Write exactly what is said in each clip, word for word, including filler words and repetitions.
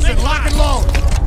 Listen, lock and load.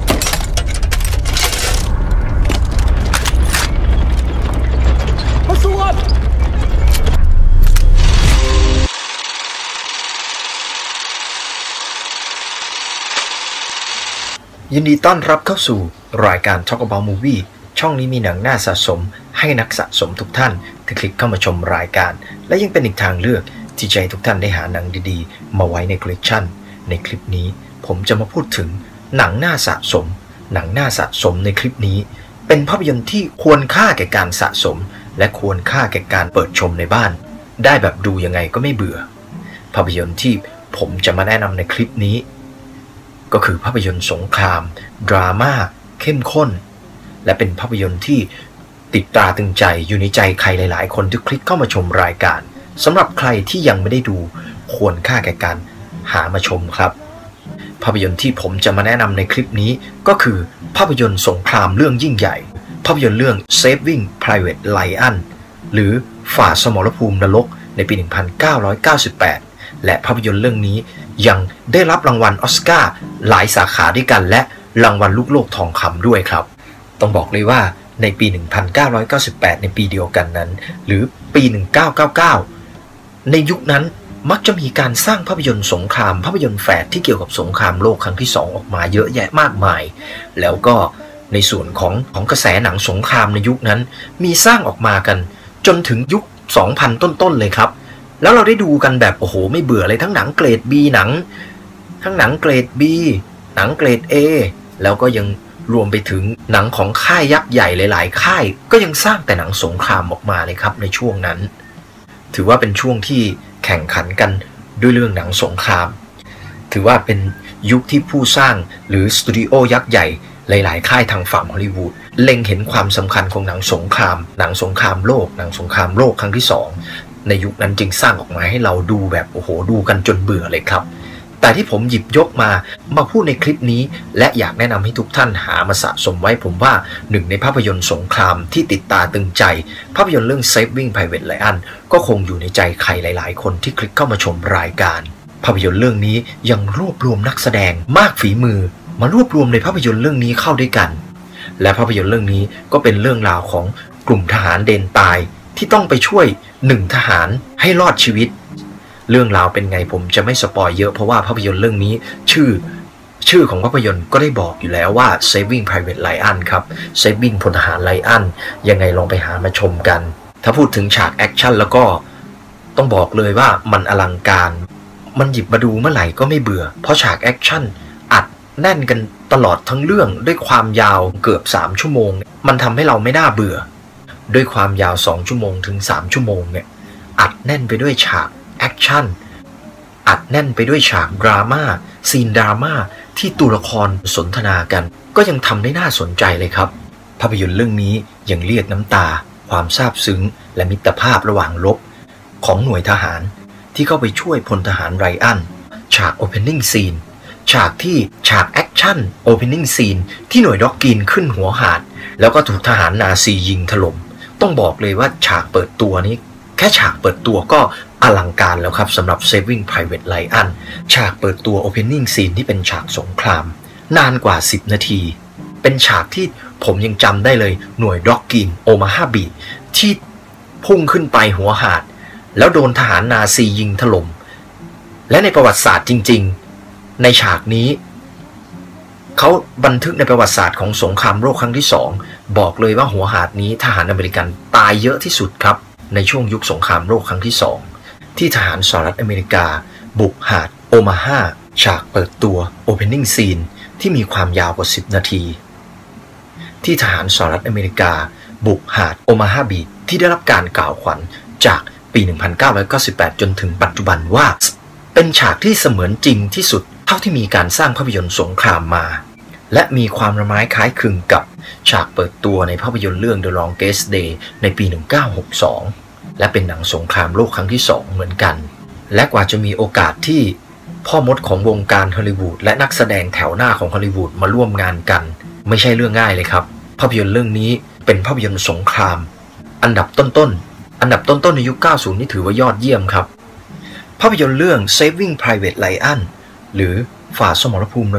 ยินดีต้อนรับเข้าสู่รายการ Talk About Movie ช่องนี้มีหนังน่าสะสมให้นักสะสมทุกท่านที่คลิกเข้ามาชมรายการและยังเป็นอีกทางเลือกที่จะให้ทุกท่านได้หาหนังดีๆมาไว้ในคอลเลกชันในคลิปนี้ผมจะมาพูดถึงหนังน่าสะสมหนังน่าสะสมในคลิปนี้เป็นภาพยนตร์ที่ควรค่าแก่การสะสมและควรค่าแก่การเปิดชมในบ้านได้แบบดูยังไงก็ไม่เบื่อภาพยนตร์ที่ผมจะมาแนะนำในคลิปนี้ก็คือภาพยนตร์สงครามดราม่าเข้มข้นและเป็นภาพยนตร์ที่ติดตราตึงใจอยู่ในใจใครหลายๆคนที่คลิกเข้ามาชมรายการสำหรับใครที่ยังไม่ได้ดูควรค่าแก่การหามาชมครับภาพยนตร์ที่ผมจะมาแนะนำในคลิปนี้ก็คือภาพยนตร์สงครามเรื่องยิ่งใหญ่ภาพยนตร์เรื่อง Saving Private Ryan หรือฝ่าสมรภูมินรกในปี หนึ่งพันเก้าร้อยเก้าสิบแปด และภาพยนตร์เรื่องนี้ยังได้รับรางวัลออสการ์หลายสาขาด้วยกันและรางวัลลูกโลกทองคำด้วยครับต้องบอกเลยว่าในปี หนึ่งพันเก้าร้อยเก้าสิบแปด ในปีเดียวกันนั้นหรือปี หนึ่งพันเก้าร้อยเก้าสิบเก้า ในยุคนั้นมักจะมีการสร้างภาพยนตร์สงครามภาพยนตร์แฝดที่เกี่ยวกับสงครามโลกครั้งที่สองออกมาเยอะแยะมากมายแล้วก็ในส่วนของของกระแสหนังสงครามในยุคนั้นมีสร้างออกมากันจนถึงยุค สองพัน ต้นๆเลยครับแล้วเราได้ดูกันแบบโอ้โหไม่เบื่อเลยทั้งหนังเกรด B หนังทั้งหนังเกรด B หนังเกรด A แล้วก็ยังรวมไปถึงหนังของค่ายยักษ์ใหญ่หลายๆค่ายก็ยังสร้างแต่หนังสงครามออกมาเลยครับในช่วงนั้นถือว่าเป็นช่วงที่แข่งขันกันด้วยเรื่องหนังสงครามถือว่าเป็นยุคที่ผู้สร้างหรือสตูดิโอยักษ์ใหญ่หลายๆค่ายทางฝั่งฮอลลีวูดเล็งเห็นความสำคัญของหนังสงครามหนังสงครามโลกหนังสงครามโลกครั้งที่สองในยุคนั้นจึงสร้างออกมาให้เราดูแบบโอ้โหดูกันจนเบื่อเลยครับแต่ที่ผมหยิบยกมามาพูดในคลิปนี้และอยากแนะนำให้ทุกท่านหามาสะสมไว้ผมว่าหนึ่งในภาพยนตร์สงครามที่ติดตาตึงใจภาพยนตร์เรื่อง Saving Private Ryan ก็คงอยู่ในใจใครหลายๆคนที่คลิกเข้ามาชมรายการภาพยนตร์เรื่องนี้ยังรวบรวมนักแสดงมากฝีมือมารวบรวมในภาพยนตร์เรื่องนี้เข้าด้วยกันและภาพยนตร์เรื่องนี้ก็เป็นเรื่องราวของกลุ่มทหารเดนตายที่ต้องไปช่วยหนึ่งทหารให้รอดชีวิตเรื่องราวเป็นไงผมจะไม่สปอยเยอะเพราะว่าภาพยนตร์เรื่องนี้ชื่อชื่อของภาพยนตร์ก็ได้บอกอยู่แล้วว่า Saving Private Ryan ครับ Saving พลทหาร Ryan ยังไงลองไปหามาชมกันถ้าพูดถึงฉากแอคชั่นแล้วก็ต้องบอกเลยว่ามันอลังการมันหยิบมาดูเมื่อไหร่ก็ไม่เบื่อเพราะฉากแอคชั่นอัดแน่นกันตลอดทั้งเรื่องด้วยความยาวเกือบสามชั่วโมงมันทำให้เราไม่น่าเบื่อด้วยความยาวสองชั่วโมงถึงสามชั่วโมงเนี่ยอัดแน่นไปด้วยฉากแอคชั่นอัดแน่นไปด้วยฉากดราม่าซีนดราม่าที่ตัวละครสนทนากันก็ยังทำได้น่าสนใจเลยครับภาพยนตร์เรื่องนี้ยังเรียกน้ำตาความซาบซึ้งและมิตรภาพระหว่างรบของหน่วยทหารที่เข้าไปช่วยพลทหารไรอันฉาก Opening Scene ฉากที่ฉากแอคชั่น Opening Scene ที่หน่วยด็อกกินขึ้นหัวหาดแล้วก็ถูกทหารนาซียิงถล่มต้องบอกเลยว่าฉากเปิดตัวนี้แค่ฉากเปิดตัวก็อลังการแล้วครับสำหรับ Saving Private Ryan ฉากเปิดตัว Opening Scene ที่เป็นฉากสงครามนานกว่าสิบนาทีเป็นฉากที่ผมยังจำได้เลยหน่วยด็อกกินโอมาฮาบีที่พุ่งขึ้นไปหัวหาดแล้วโดนทหารนาซียิงถล่มและในประวัติศาสตร์จริงๆในฉากนี้เขาบันทึกในประวัติศาสตร์ของสงครามโลกครั้งที่สองบอกเลยว่าหัวหาดนี้ทหารอเมริกันตายเยอะที่สุดครับในช่วงยุคสงครามโลกครั้งที่สองที่ทหารสหรัฐอเมริกาบุกหาดโอมาฮาฉากเปิดตัว Opening Scene ที่มีความยาวกว่าสิบนาทีที่ทหารสหรัฐอเมริกาบุกหาดโอมาฮาบีชที่ได้รับการกล่าวขวัญจากปี หนึ่งพันเก้าร้อยเก้าสิบแปด จนถึงปัจจุบันว่าเป็นฉากที่เสมือนจริงที่สุดเท่าที่มีการสร้างภาพยนตร์สงครามมาและมีความละไม้คล้ายคลึงกับฉากเปิดตัวในภาพยนตร์เรื่อง The Longest Day ในปี หนึ่งพันเก้าร้อยหกสิบสอง และเป็นหนังสงครามโลกครั้งที่สองเหมือนกันและกว่าจะมีโอกาสที่พ่อมดของวงการฮอลลีวูดและนักแสดงแถวหน้าของฮอลลีวูดมาร่วมงานกันไม่ใช่เรื่องง่ายเลยครับภาพยนตร์เรื่องนี้เป็นภาพยนตร์สงครามอันดับต้นๆอันดับต้นๆในยุค เก้าสิบ นี่ถือว่ายอดเยี่ยมครับภาพยนตร์เรื่อง Saving Private Ryan หรือฝ่าสมรภูมินรก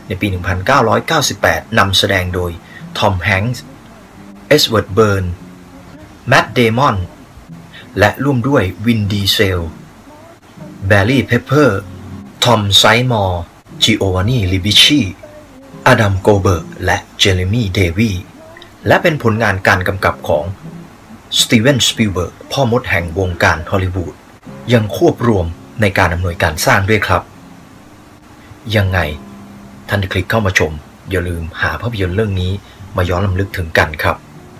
ในปี หนึ่งพันเก้าร้อยเก้าสิบแปด นำแสดงโดยทอมแฮงค์เอสเวิร์ดเบิร์นแมตต์เดมอนและร่วมด้วยวินดีเซลแบร์รี่เพปเปอร์ทอมไซมอร์จิโอวานีลิบิชีอดัมโกเบิร์กและเจเรมีเดวีและเป็นผลงานการกำกับของสตีเวนสปิลเบิร์กพ่อมดแห่งวงการฮอลลีวูดยังควบรวมในการอำนวยการสร้างด้วยครับยังไงท่านที่คลิกเข้ามาชมอย่าลืมหาภาพยนตร์เรื่องนี้มาย้อนรำลึกถึงกันครับ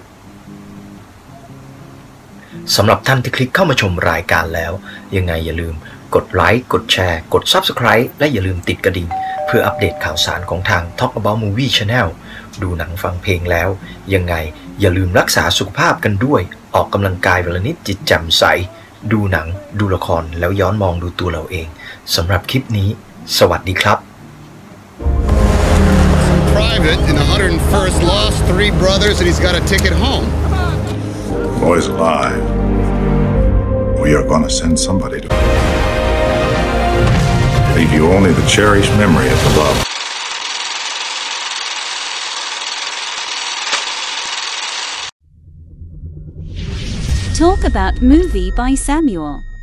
สำหรับท่านที่คลิกเข้ามาชมรายการแล้วยังไงอย่าลืมกดไลค์กดแชร์กด ซับสไครบ์ และอย่าลืมติดกระดิ่งเพื่ออัปเดตข่าวสารของทาง Talk About Movie Channel ดูหนังฟังเพลงแล้วยังไงอย่าลืมรักษาสุขภาพกันด้วยออกกำลังกายวันละนิดจิตแจ่มใสดูหนังดูละครแล้วย้อนมองดูตัวเราเองสำหรับคลิปนี้สวัสดีครับ Private in the one hundred first lost three brothers and he's got a ticket home. The boy's alive. We are gonna send somebody to leave you only the cherished memory of the love. Talk About Movie by Samuel.